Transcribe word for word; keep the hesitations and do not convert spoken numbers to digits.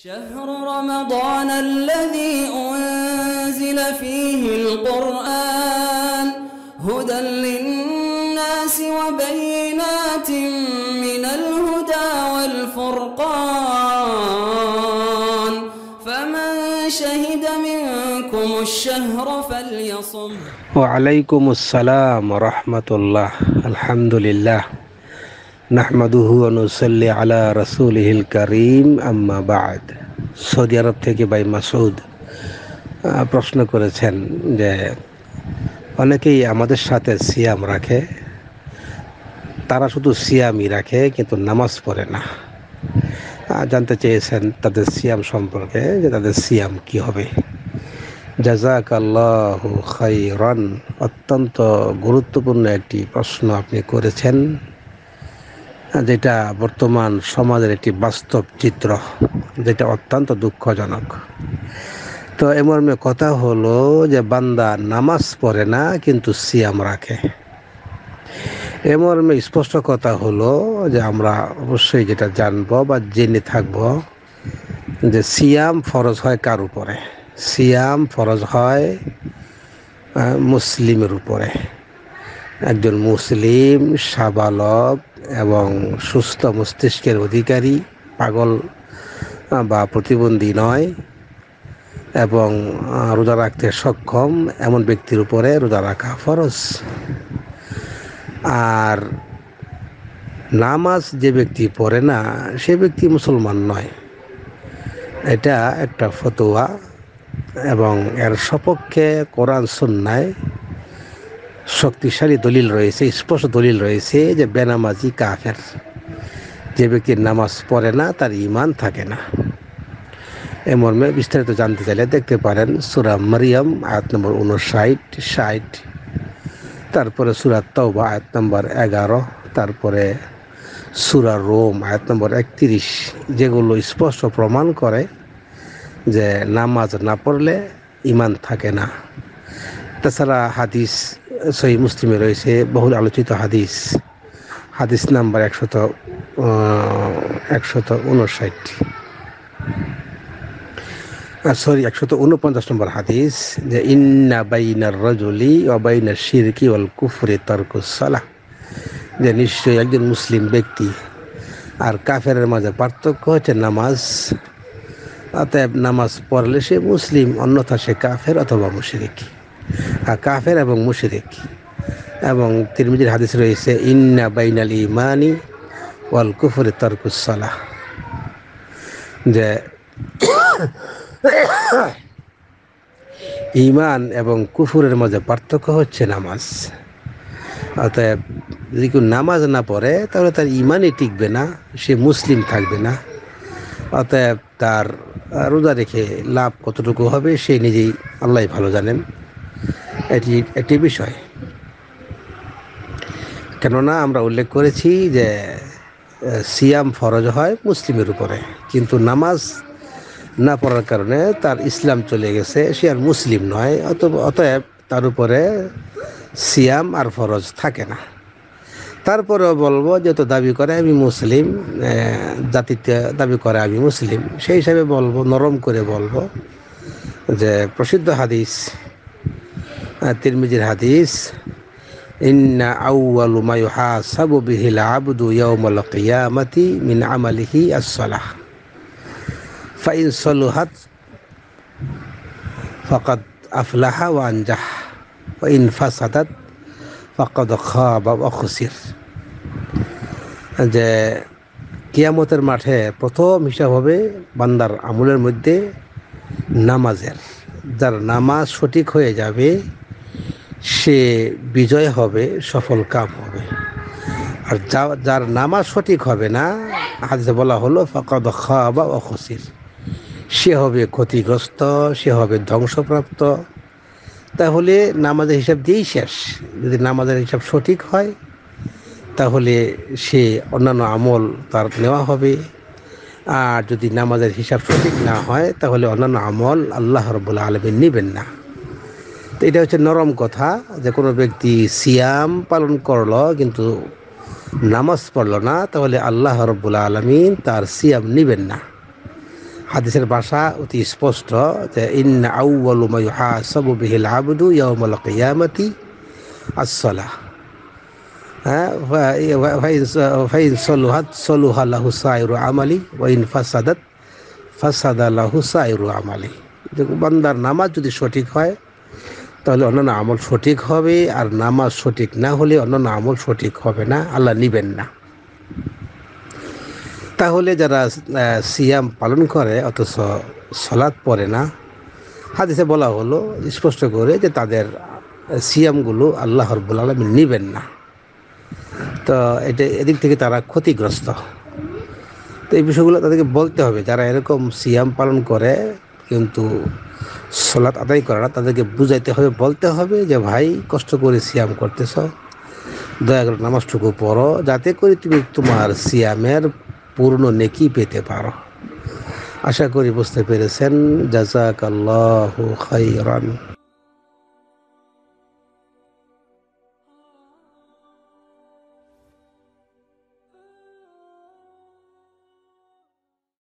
شهر رمضان الذي أنزل فيه القرآن هدى للناس وبينات من الهدى والفرقان فمن شهد منكم الشهر فليصم. وعليكم السلام ورحمة الله. الحمد لله নাহমাদুহু ওয়া নুসাল্লি আলা রাসূলিহিল কারীম, আম্মা বা'দ। সৌদি আরব থেকে ভাই মাসুদ প্রশ্ন করেছেন যে অনেকেই আমাদের সাথে সিয়াম রাখে, তারা শুধু সিয়ামই রাখে কিন্তু নামাজ পড়ে না। জানতে চেয়েছেন তাদের সিয়াম সম্পর্কে, যে তাদের সিয়াম কি হবে। জাযাকাল্লাহু খাইরান। অত্যন্ত গুরুত্বপূর্ণ একটি প্রশ্ন আপনি করেছেন, যেটা বর্তমান সমাজের একটি বাস্তব চিত্র, যেটা অত্যন্ত দুঃখজনক। তো এ মর্মে কথা হলো যে বান্দা নামাজ পড়ে না কিন্তু সিয়াম রাখে। এ মর্মে স্পষ্ট কথা হলো যে আমরা অবশ্যই যেটা জানবো বা জেনে থাকবো যে সিয়াম ফরজ হয় কার উপরে? সিয়াম ফরজ হয় মুসলিমের উপরে। একজন মুসলিম সাবালক এবং সুস্থ মস্তিষ্কের অধিকারী, পাগল বা প্রতিবন্ধী নয়, এবং রোজা রাখতে সক্ষম এমন ব্যক্তির উপরে রোজা রাখা ফরজ। আর নামাজ যে ব্যক্তি পড়ে না সে ব্যক্তি মুসলমান নয়। এটা একটা ফতোয়া, এবং এর সপক্ষে কোরআন সুন্নায় শক্তিশালী দলিল রয়েছে, স্পষ্ট দলিল রয়েছে যে বেনামাজি কাফের। যে ব্যক্তির নামাজ পড়ে না তার ঈমান থাকে না। এ মর্মে বিস্তারিত জানতে চাইলে দেখতে পারেন সূরা মারিয়াম আয়াত নম্বর উনষাট ষাট, তারপরে সূরা তাওবা আয়াত নম্বর এগারো, তারপরে সূরা রোম আয়াত নম্বর একত্রিশ, যেগুলো স্পষ্ট প্রমাণ করে যে নামাজ না পড়লে ঈমান থাকে না। তাছাড়া হাদিস সহিহ মুসলিমে রয়েছে বহুল আলোচিত হাদিস, হাদিস নাম্বার একশত একশত উনষাট সরি একশত উনপঞ্চাশ নম্বর হাদিস, যে ইন্না বাইনার রাজুলি ওয়া বাইনাশ শিরকি ওয়াল কুফরি তারকুস সালাহ, যে নিশ্চয়ই একজন মুসলিম ব্যক্তি আর কাফেরের মাঝে পার্থক্য হচ্ছে নামাজ। অতএব নামাজ পড়লে সে মুসলিম, অন্যথা সে কাফের অথবা মুশরিক। আর কাফের এবং মুশরিক। এবং তিরমিজির হাদিস রয়েছে ইন্না বাইনাল ইমানি ওয়াল কুফরি তারকুস সালাহ, যে ঈমান এবং কুফরের মাঝে পার্থক্য হচ্ছে নামাজ। অতএব যদি কেউ নামাজ না পড়ে তাহলে তার ঈমানই টিকবে না, সে মুসলিম থাকবে না। অতএব তার রোজা রেখে লাভ কতটুকু হবে সে নিজেই আল্লাহ ভালো জানেন। এটি একটি বিষয়। কেননা আমরা উল্লেখ করেছি যে সিয়াম ফরজ হয় মুসলিমের উপরে, কিন্তু নামাজ না পড়ার কারণে তার ইসলাম চলে গেছে, সে আর মুসলিম নয়। অতএব তার উপরে সিয়াম আর ফরজ থাকে না। তারপরেও বলবো, যেহেতু দাবি করে আমি মুসলিম, জাতিতে দাবি করে আমি মুসলিম, সেই হিসাবে বলবো, নরম করে বলবো যে প্রসিদ্ধ হাদিস তিরমিজির হাদিস, ইন্না আউয়ালু মা ইউহাসাবু বিহিল আবদু ইয়াউমাল কিয়ামাতি মিন আমালিহি আস-সালাহ ফাইন সালুহাত ফাকাদ আফলাহা ওয়া আনজাহ ওয়া ইন ফাসাদাত ফাকাদ খাবা ওয়া খুসির। যে কিয়ামতের মাঠে প্রথম হিসাব হবে বান্দার আমলের মধ্যে নামাজের। যার নামাজ সঠিক হয়ে যাবে সে বিজয় হবে, সফল কাম হবে। আর যার নামাজ সঠিক হবে না, হাদিসে বলা হলো ফাকাদ খাবা ওয়া খুসির, সে হবে ক্ষতিগ্রস্ত, সে হবে ধ্বংসপ্রাপ্ত। তাহলে নামাজের হিসাব দিয়েই শেষ। যদি নামাজের হিসাব সঠিক হয় তাহলে সে অন্যান্য আমল তার নেওয়া হবে, আর যদি নামাজের হিসাব সঠিক না হয় তাহলে অন্যান্য আমল আল্লাহ রাব্বুল আলামিন নেবেন না। তো এটা হচ্ছে নরম কথা, যে কোনো ব্যক্তি সিয়াম পালন করলো কিন্তু নামাজ পড়লো না, তাহলে আল্লাহ রাব্বুল আলামিন তার সিয়াম নেবেন না। হাদিসের ভাষা অতি স্পষ্ট যে ইন্না আউওয়ালু মা ইউহাসাবু বিহিল আবদু ইয়াউমাল কিয়ামাতি as-সালাহ। হ্যাঁ, ফাইন সলুহাত সলুহা লাহু সাইরু আমালি ওয়া ইন ফাসাদাত ফাসাদা লাহু সাইরু আমালি। বান্দার নামাজ যদি সঠিক হয় তাহলে অন্যান্য আমল সঠিক হবে, আর নামাজ সঠিক না হলে অন্যান্য আমল সঠিক হবে না, আল্লাহ নিবেন না। তাহলে যারা সিয়াম পালন করে অথচ সালাত পড়ে না, হাদিসে বলা হলো স্পষ্ট করে যে তাদের সিয়ামগুলো আল্লাহ রাব্বুল আলামিন নিবেন না। তো এটা এদিক থেকে তারা ক্ষতিগ্রস্ত। তো এই বিষয়গুলো তাদেরকে বলতে হবে। যারা এরকম সিয়াম পালন করে কিন্তু সালাত আদায় করে না, তাদেরকে বুঝাইতে হবে, বলতে হবে যে ভাই কষ্ট করে সিয়াম করতেছ, দয়া করে নামাজটুকু পড়ো, যাতে করে তুমি তোমার সিয়ামের পূর্ণ নেকি পেতে পারো। আশা করি বুঝতে পেরেছেন। জাযাকাল্লাহু খাইরান।